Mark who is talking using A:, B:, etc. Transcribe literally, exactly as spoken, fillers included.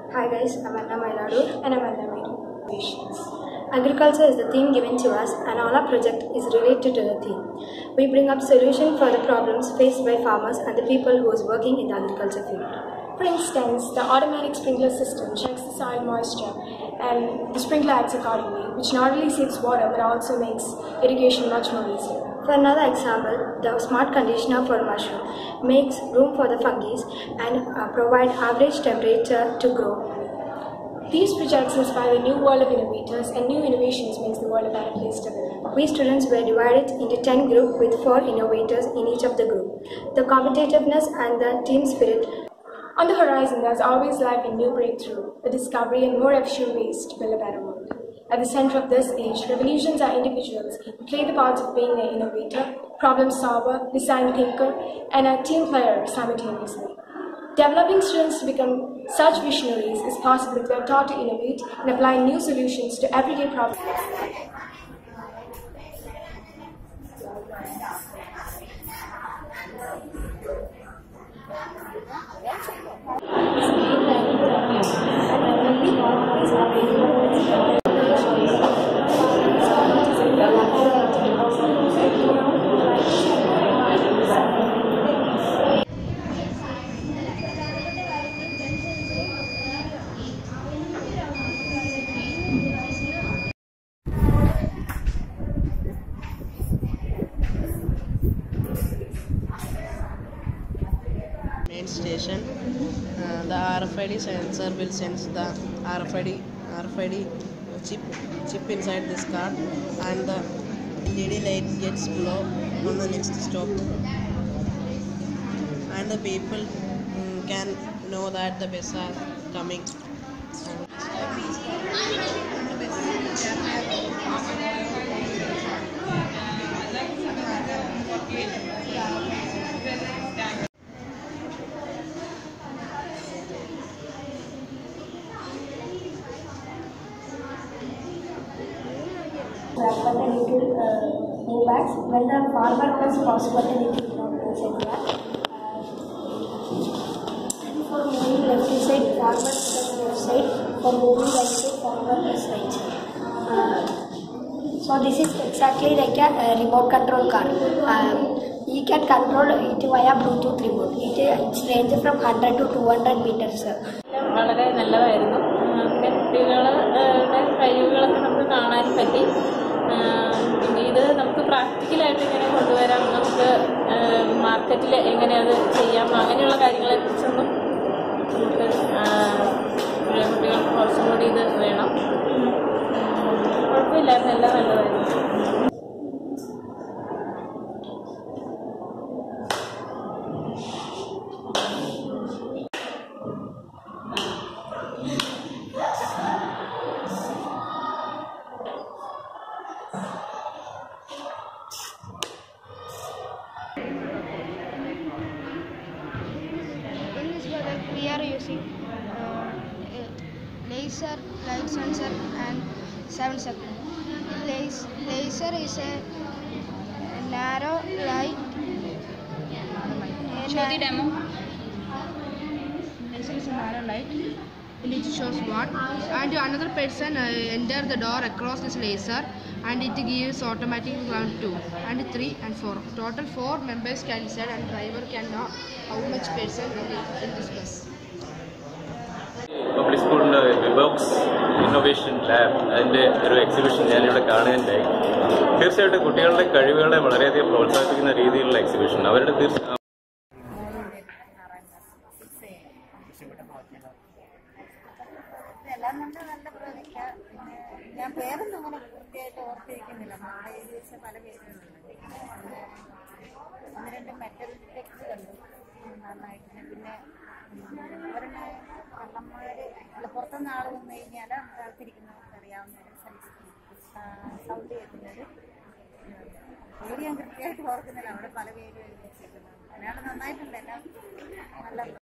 A: Hi guys, I'm Anna Mailadu.
B: And I'm Anna Mailadu.
A: Agriculture is the theme given to us and all our project is related to the theme. We bring up solutions for the problems faced by farmers and the people who is working in the agriculture field.
B: For instance, the automatic sprinkler system checks the soil moisture and the sprinkler acts accordingly, which not only saves water but also makes irrigation much more easier.
A: For another example, the smart conditioner for mushroom makes room for the fungi and uh, provide average temperature to grow.
B: These projects inspire a new world of innovators, and new innovations makes the world a better place to live.
A: We students were divided into ten groups with four innovators in each of the group. The competitiveness and the team spirit.
B: On the horizon, there's always life in new breakthrough, a discovery and more efficient ways to build a better world. At the center of this age, revolutions are individuals who play the parts of being an innovator, problem solver, design thinker, and a team player simultaneously. Developing students to become such visionaries is possible if they are taught to innovate and apply new solutions to everyday problems.
C: Main station, uh, the R F I D sensor will sense the R F I D R F I D chip chip inside this card, and the L E D light gets glow on the next stop, and the people um, can know that the bus are coming.
A: But a little uh, move back. When the farmer press pause button, it will not press it back. And for moving left side, farmer press left side. For moving right side, farmer press right side. Uh, so this is exactly like a uh, remote control car. Um, you can control it via Bluetooth remote. It it's range from one hundred to two hundred meters.
D: വളരെ നല്ലതായിരുന്നു. പിന്നെ കുട്ടികളുടെ കഴിവുകളൊക്കെ നമുക്ക് കാണാനും പറ്റി. പിന്നെ ഇത് നമുക്ക് പ്രാക്ടിക്കലായിട്ട് ഇങ്ങനെ കൊണ്ടുവരാം, നമുക്ക് മാർക്കറ്റിൽ എങ്ങനെ അത് ചെയ്യാം, അങ്ങനെയുള്ള കാര്യങ്ങളെക്കുറിച്ചൊന്നും നമുക്ക് കുട്ടികൾക്ക് കുറച്ചും കൂടി ഇത് വേണം. കുഴപ്പമില്ലായിരുന്നു, എല്ലാം നല്ലതായിരുന്നു.
E: We are using uh, laser light sensor and seven second. Laser, laser is a narrow light.
F: Show the demo.
G: Laser is a narrow light. It shows what, and another person uh, enter the door across this laser, and it gives automatic round two and three and four. Total four members can inside, and driver can know how much person in this bus.
H: Public സ്കൂളിൻ്റെ VBox innovation lab അതിൻ്റെ ഒരു exhibition ഞാനിവിടെ കാണുകയുണ്ടായി. തീർച്ചയായിട്ടും കുട്ടികളുടെ കഴിവുകളെ വളരെയധികം പ്രോത്സാഹിപ്പിക്കുന്ന രീതിയിലുള്ള എക്സിബിഷൻ. അവരുടെ തീർച്ചയായും
I: എല്ലാം കൊണ്ട് നല്ല പ്രോജക്റ്റാണ്. പിന്നെ ഞാൻ പേരൊന്നും അങ്ങനെ കൃത്യമായിട്ട് ഓർത്തിരിക്കുന്നില്ല. നമ്മുടെ ഏകദേശം പല പേരുകളുണ്ട്. ഒന്ന് രണ്ട് മെറ്റൽ ടെക്സ്റ്റ് കണ്ടു നന്നായിട്ട്. പിന്നെ ഒരെണ്ണം കള്ളന്മാർ അല്ല പുറത്തുനിന്ന് ആൾ വന്നു കഴിഞ്ഞാൽ അകത്തിരിക്കുന്നവർക്ക് അറിയാവുന്ന സൗണ്ട് കേൾക്കുന്നത്. പേര് ഞാൻ കൃത്യമായിട്ട് ഓർക്കുന്നില്ല. അവിടെ പല പേര് വെച്ചിരിക്കുന്നത്. അയാൾ നന്നായിട്ടുണ്ട്. എല്ലാം നല്ല